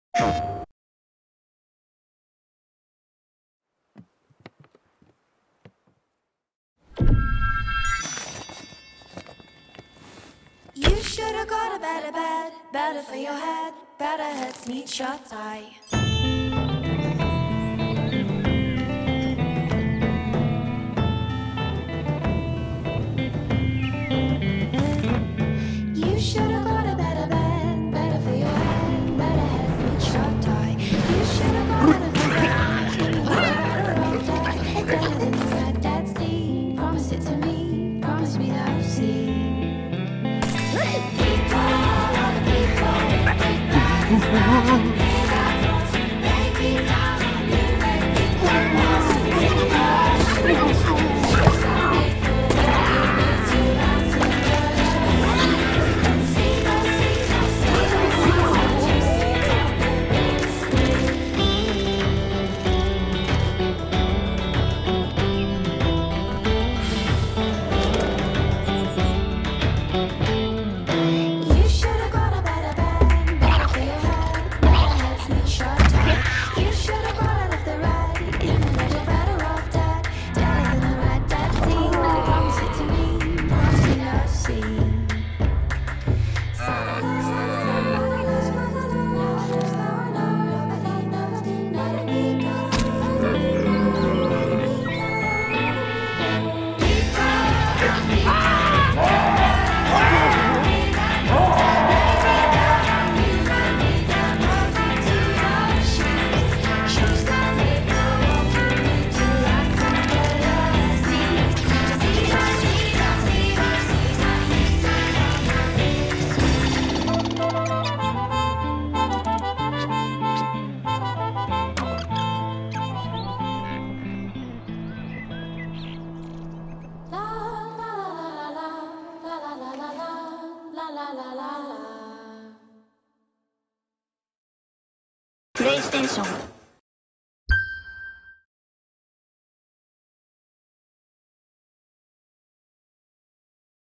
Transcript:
You should've got a better bed, better for your head, better heads meet shut eye. You should've got a better bed, better for your head, better heads meet shut eye. You should've got a better bed, better off dead, better than the Red Dead Sea. Promise it to me, promise me that you'll see. PlayStation